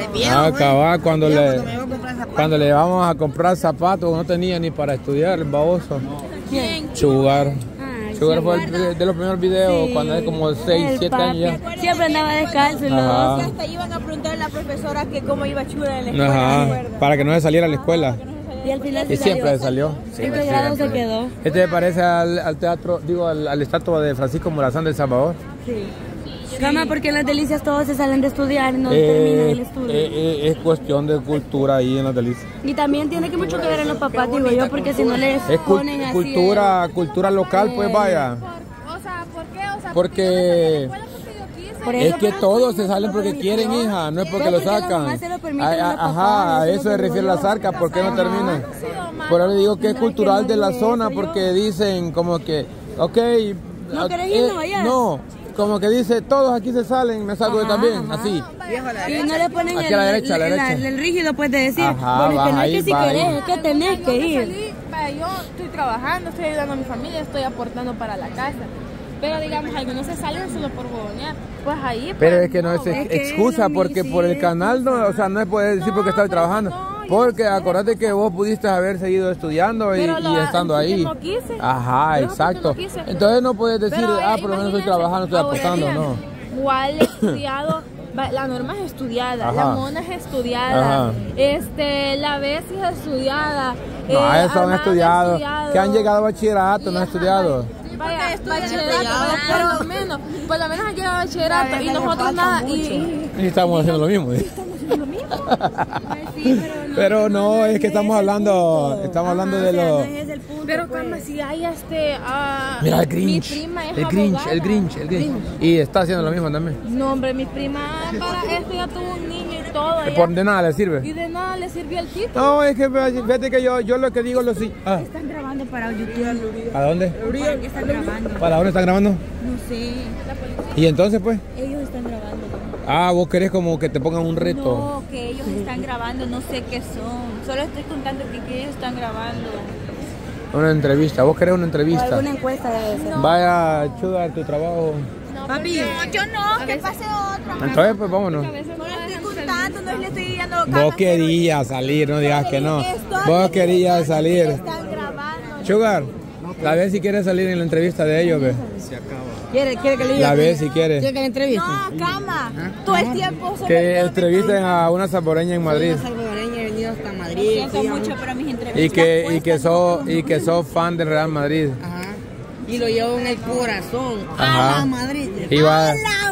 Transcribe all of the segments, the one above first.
viejo. Ah, cabal, cuando Cuando le íbamos a comprar zapatos, no tenía ni para estudiar, el baboso. ¿Quién? Sugar. Sugar fue de los primeros videos, Sí. cuando era como 6, 7 años ya. Siempre andaba descalzo y Ajá. los Hasta iban a preguntar a la profesora que cómo iba Chura en la escuela, ¿te Ajá, acuerdas? para que no se saliera a la escuela. y al final Y siempre salió. En grado se quedó. Este me parece al teatro, digo, al estatua de Francisco Morazán del Salvador. Sí. Cama, porque en las delicias todos se salen de estudiar, no terminan el estudio. Es cuestión de cultura ahí en las delicias. Y también tiene que mucho que ver en los papás, digo yo, porque si no les Es ponen así... cultura local, pues vaya. O sea, ¿por qué? O sea, Porque Por es eso, que todos se salen porque quieren, hija, no es porque lo sacan. Ajá, a eso se refiere la zarca, ¿por qué no terminan? Por eso digo que es cultural de la zona, porque dicen como que, ok, ¿No querés irnos allá? no, como que dice, todos aquí se salen, me salgo yo también, así. Y no le ponen Aquí a la derecha, a la derecha. el rígido, pues, de decir, Ajá, bueno, que no vas es que ahí, si vas querés, ahí. es que tenés que ir. salí, vaya, yo estoy trabajando, estoy ayudando a mi familia, estoy aportando para la casa. Pero digamos, algunos se salen solo por bobonear. Pues ahí. Pero pues, es que no es es que excusa, es lo porque mismo, por el sí, canal, no, o sea, no es poder decir porque estoy trabajando. Porque acordate que vos pudiste haber seguido estudiando y estando ahí. No quise. Ajá, Pero exacto. no quise. Entonces no puedes decir, Pero, por lo menos estoy imagínense, trabajando, estoy ahora aportando, díganme, no. ¿Cuál es estudiado? La norma es estudiada, Ajá. la mona es estudiada, Ajá. La Bessie es estudiada. No, esos son Armando estudiados, que han llegado a bachillerato, no han estudiado. Vaya, bachillerato, por lo menos han llegado a bachillerato y nosotros nada. Y estamos haciendo lo mismo. Pero no, es que estamos hablando de los... Pero como si hay Mira, el mi Grinch, prima es el Grinch, abogada. el Grinch, el Grinch. Y está haciendo lo mismo también. No, hombre, mi prima para esto ya tuvo un niño y todo. ella- Por de nada le sirve. Y de nada le sirvió el título. No, es que fíjate que yo lo que digo lo sí. Ah, Están grabando para YouTube. ¿a dónde? ¿Para qué están grabando? ¿Para dónde están grabando? No sé. Y entonces pues, Ellos están grabando. vos querés como que te pongan un reto. No, que ellos están grabando, no sé qué son. Solo estoy contando que ellos están grabando. Una entrevista, vos querés una O entrevista. alguna encuesta debe ser. Vaya, Chuga, tu trabajo. Papi, No, yo no, que pase otro. Entonces pues vámonos. No le estoy contando, no le estoy dando Vos querías salir, no digas que no. Vos querías salir. Están grabando. Sugar, la vez si quieres salir en la entrevista de ellos, ve. ¿quiere que le diga? La vez si quieres. ¿Quiere que le entreviste? No, cama. Todo el tiempo solo Que entrevisten a una salvadoreña en Madrid. Soy una salvadoreña, he venido hasta Lo Madrid. siento mucho, pero mis entrevistas. Y que sos fan del Real Madrid. Ajá. Y lo llevo en el corazón. Ajá. A la Madrid. Y va, ¡A la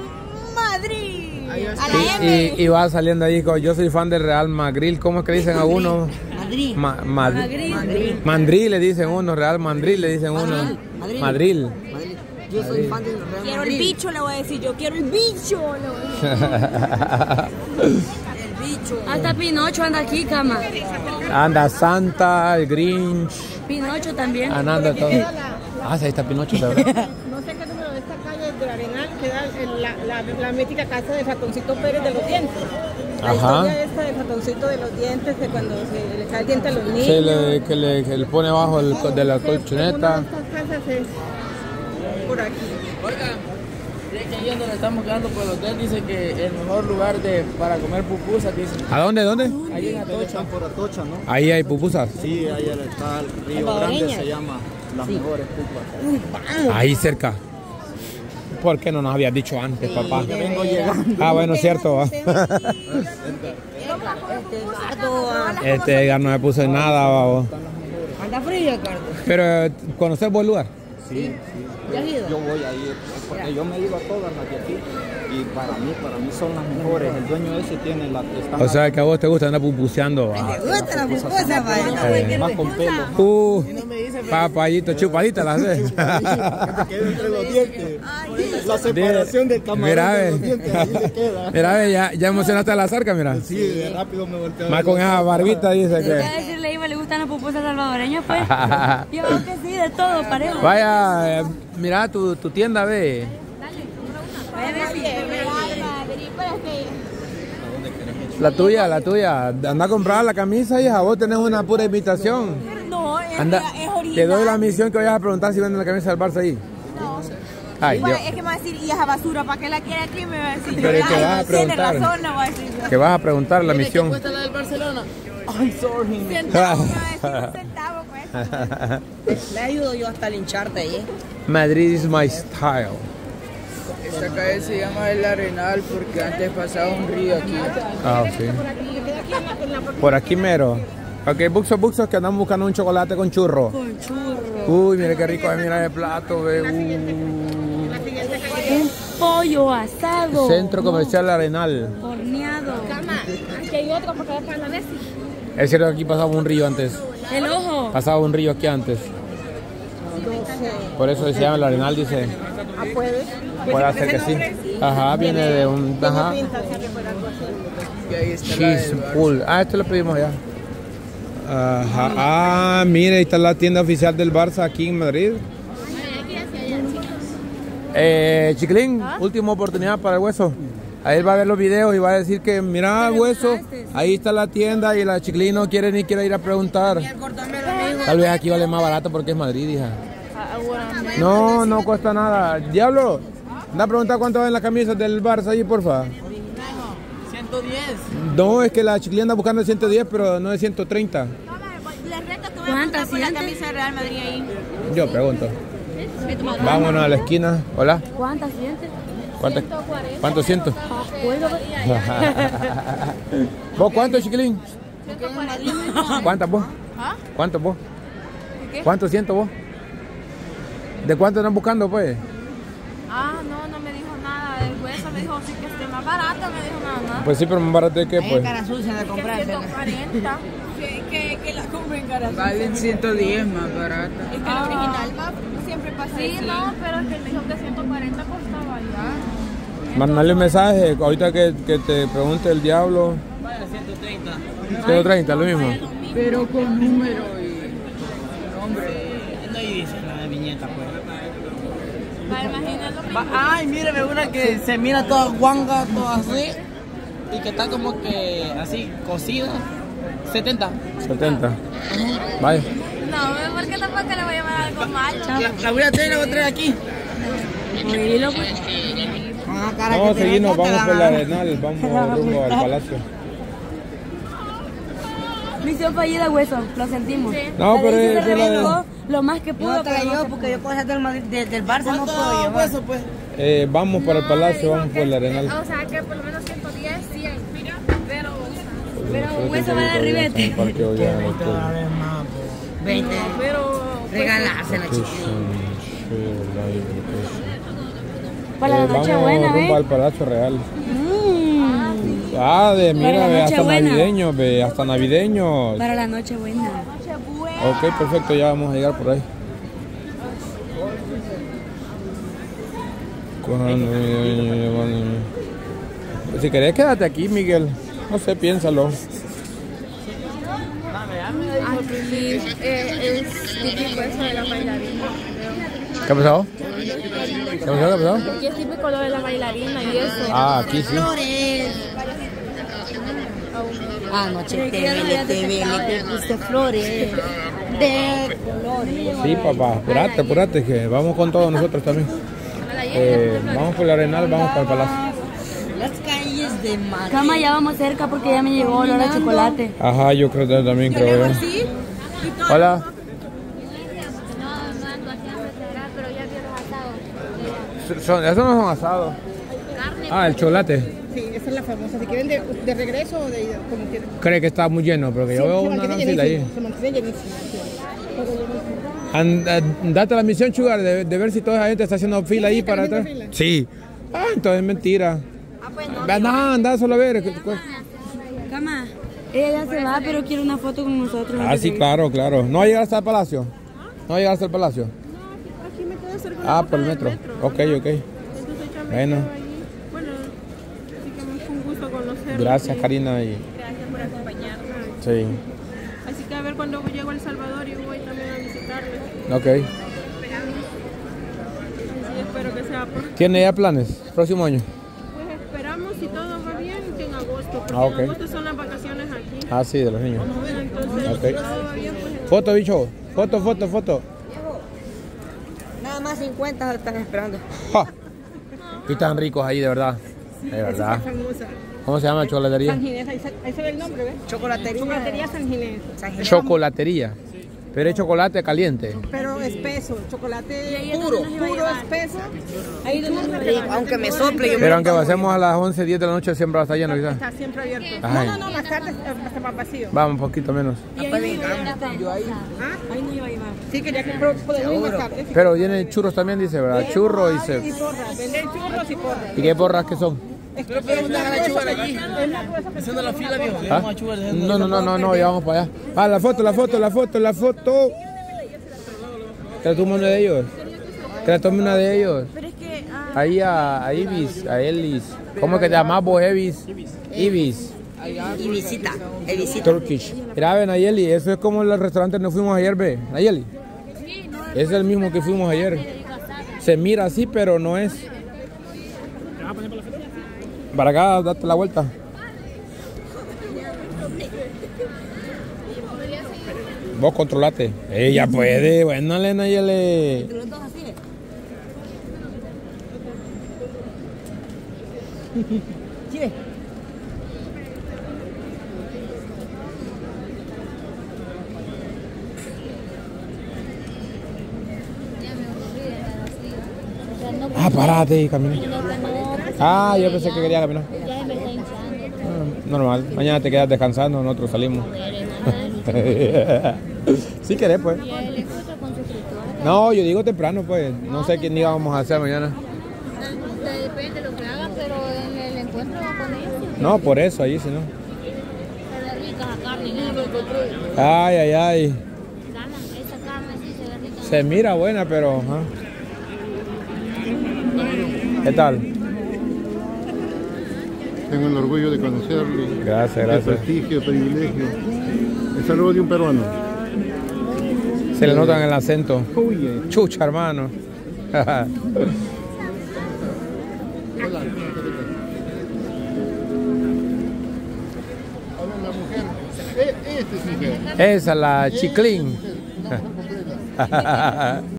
Madrid! A la M. y va saliendo ahí con yo soy fan del Real Madrid. ¿Cómo es que dicen a uno? Madrid. Madrid. Madrid le dicen uno, Real Madrid le dicen uno. Madrid. Madrid. Madrid. Yo soy fan del Real Quiero el Madrid. bicho, le voy a decir yo. Quiero el bicho, le voy a decir. El bicho. Hasta Pinocho anda aquí, cama. Anda Santa, el Grinch, Pinocho también. anda todo. Ah, sí, ahí está Pinocho, la verdad. No sé qué número de esta calle del Arenal queda la mítica casa de Ratoncito Pérez de los dientes. La Ajá. historia esta del ratoncito de los dientes, de cuando se le cae el diente a los niños. Sí, que le pone abajo de la Una colchoneta. de estas casas es por aquí. Oigan, es que ahí donde le estamos quedando por el hotel dice que el mejor lugar para comer pupusas, dice. ¿A dónde? Ahí en Atocha. Por Atocha, ¿no? Ahí hay pupusas. Sí, ahí está el Río Grande, se llama las mejores pupas. Ahí cerca. ¿Por qué no nos habías dicho antes, papá? Vengo llegando. Ah, bueno, cierto. Va. Este Edgar no me puso en nada, babo. Anda frío, Carlos. Pero, ¿conoces buen lugar? Sí, sí. Yo voy a ir, porque yo me he ido a todas las de aquí. Y para mí son las mejores. El dueño ese tiene la que están O sea, que a vos te gusta andar pupuseando. ¿Te gusta la pupusa, padre? más con pelo. Papayito, chupadita la haces. Que queda entre los dientes. La separación del camarón Mira, de ve. los dientes, ahí le queda. Mira, ve, ya emocionaste a la zarca, mira. Sí, de rápido me volteo. Más con esa barbita dice Voy a que... decirle, Ivo, ¿le gustan las pupusas salvadoreñas, pues? Yo creo que sí, de todo, parejo. Vaya, mira tu tienda, ve. La tuya. Anda a comprar la camisa, hija. Vos tenés una pura invitación. No, es Anda, original. te doy la misión que vayas a preguntar si venden la camisa del Barça ahí. Ay, Igual, Dios. es que me va a decir, ¿y esa basura para qué la quiere aquí? Me va a decir, Pero es que ay, vas a no tiene preguntar. razón, no va a decir yo. Que vas a preguntar la misión. ¿Qué cuesta la del Barcelona? I'm sorry. Centavo, me va a decir un centavo, pues. Le ayudo yo hasta lincharte ahí. Madrid is my style. Esta calle se llama El Arenal porque antes pasaba un río aquí. Ah, sí. Por aquí mero. Ok, buxos que andan buscando un chocolate con churro. Con churro. Uy, mire qué rico es, mira el plato, ve. Un pollo asado. Centro Comercial Arenal. Horneado. Cama, aquí hay otro porque va para la Nessie. Es cierto que aquí pasaba un río antes. El ojo. Pasaba un río aquí antes. Por eso se llama el Arenal, dice. Ah, puedes. Puede ser que sí. Ajá, viene de un... Ajá. Y ahí está la Cheese del Barça. pool. Ah, esto lo pedimos ya. Ajá. Ah, mire, ahí está la tienda oficial del Barça aquí en Madrid. Chiquilín, última oportunidad para el hueso. Ahí él va a ver los videos y va a decir que mira hueso, ahí está la tienda y la Chiquilín no quiere ni quiere ir a preguntar. Tal vez aquí vale más barato porque es Madrid, hija. No, no cuesta nada. Diablo, anda a preguntar cuánto valen las camisas del Barça ahí, porfa. 110. No, es que la Chiquilín anda buscando 110, pero no es 130. Les reto que voy a ¿Cuántas preguntar por la sientes? camisa de Real Madrid ahí. Yo pregunto. Vámonos a la esquina. Hola. ¿Cuántas sientes? ¿Cuántos cientos? ¿Puedo? ¿Vos cuántos, Chiquilín? ¿Cuántas vos? ¿Cuántos vos? ¿Cuántos cientos vos? ¿De cuánto están buscando, pues? Ah, no me dijo nada. El hueso me dijo sí que esté más barato, me dijo nada más. Pues sí, pero más barato de qué, pues. Cara sucia de Que comprarse. 140. Que la compren cara. Valen 110 más barata. Es que la original va siempre pasa Sí, así. no, pero es que él me dijo que 140 costaba ya. Mandale un mensaje, ahorita que te pregunte el diablo. Vaya, 130. 130, lo mismo. Pero con número y nombre. No dice la viñeta, pues. Va, imagínate lo mismo. Ay, míreme una que se mira toda guanga, toda así. Y que está como que así, cocida. 70. 70. Vaya. No, porque tampoco le voy a llamar algo mal. La voy a traer, la voy a traer aquí. Oílo, pues. No, seguimos, vamos por la Arenal, vamos rumbo al palacio. Misión fallida, hueso. Lo sentimos. No, pero Se es la reventó lo más que pudo. No pero traigo no se porque yo cosas del Barça no puedo ¿Cuánto llevar. hueso, pues? vamos para el palacio, vamos por la Arenal. O sea, que por lo menos 110, 100. Pero, Pero hueso va a dar ribete. Cada vez más, pues. 20. pero Regalársela, chiquillo. Para la noche vamos buena, rumbo al ¿ves? Palacio Real. Mira, Para la ve, hasta Nochebuena. navideños, ve, hasta navideños. Para la noche buena. Ok, perfecto, ya vamos a llegar por ahí. Si querés, quédate aquí, Miguel. No sé, piénsalo. aquí es típico eso de la bailarina. ¿Qué ha pasado? ¿Qué ha pasado? Aquí es típico lo de la bailarina y eso. Ah, aquí sí. Anoche te puse flores de colores. Sí, papá, apurate, que vamos con todos nosotros también. Vamos por la Arenal, vamos para el palacio. Las calles de Madrid. Cama, ya vamos cerca porque ya me llegó olor a chocolate. Ajá, yo creo que también creo yo. Hola. Esos no son asados. Ah, el chocolate. Sí, esa es la famosa. Si quieren de regreso o de ida, como quieran. Cree que está muy lleno, pero que yo veo una gran fila ahí. Se mantiene llenísimo. Date la misión, Sugar, de ver si toda esa gente está haciendo fila ahí para atrás. Sí. Ah, entonces es mentira. No, anda solo a ver. Cama, ella ya se va, pero quiere una foto con nosotros. Ah, sí, claro. ¿No va a llegar hasta el palacio? ¿No va a llegar hasta el palacio? Aquí me quedo cerca de Ah, por el metro. Ok. Entonces ya me Bueno. quedo ahí. Bueno, así que me fue un gusto conocerlo. Gracias, Karina. Y... Gracias por acompañarme. Sí. Así que a ver cuando llego a El Salvador y voy también a visitarles. Ok. Así espero que sea por... ¿Tiene ya planes? ¿Próximo año? Pues esperamos, si todo va bien, que en agosto. Porque Ah, ok. en agosto son las vacaciones aquí. Ah, sí, de los niños. Entonces, Ok. si todo va bien, pues... Foto, bicho. Foto. Nada más 50 están esperando. ¡Ja! Y están ricos ahí, de verdad. De verdad. ¿Cómo se llama la chocolatería? San Ginés, ahí se ve el nombre, ¿ves? Chocolatería San Ginés. Chocolatería. Pero es chocolate caliente. Pero espeso, chocolate puro, espeso. Ahí donde Aunque me sople, yo Pero aunque pasemos a las 11, 10 de la noche, siempre va a estar lleno, quizás. está siempre abierto. Ay. No, más tarde está más vacío. Vamos, un poquito menos. Ahí no iba a llevar. Sí, quería que podemos ir más tarde. Pero vienen churros también, dice, ¿verdad? Churros y Y porras, venden churros y porras. ¿Y qué porras que son? Pero preguntan a la chugar allí. Haciendo la fila, viejo. ¿Ah? No, ya vamos para allá. Ah, la foto. Que la tome una de ellos. Que la tome una de ellos. Pero es que... Ahí a Ibis, a Elis. ¿Cómo es que te llamas vos, Ibis? Ibis. Ibisita. Turkish. Mira, ven, Nayeli, eso es como el restaurante donde fuimos ayer, ve. Nayeli. Es el mismo que fuimos ayer. Se mira así, pero no es. Para acá, date la vuelta. Vos controlate. Ella puede. Bueno, Nayeli. Ah, parate y camina. Ah, yo pensé que quería caminar. Ya me está hinchando. Normal. Mañana te quedas descansando, nosotros salimos. Si querés, pues. ¿Y el encuentro con suscriptores? No, yo digo temprano, pues. No sé qué día vamos a hacer mañana. Depende de lo que hagan, pero en el encuentro va con ellos. No, por eso, ahí sí, ¿no? Se ve rica la carne. ¿No? Ay. Esa carne sí se ve rica. Se mira buena, pero... ajá. ¿Qué tal? Tengo el orgullo de conocerle. Gracias. El prestigio, el privilegio. El saludo de un peruano. Se le nota en el acento. Uy, Chucha, hermano. Este es mi mujer. Esa es la Chiclín.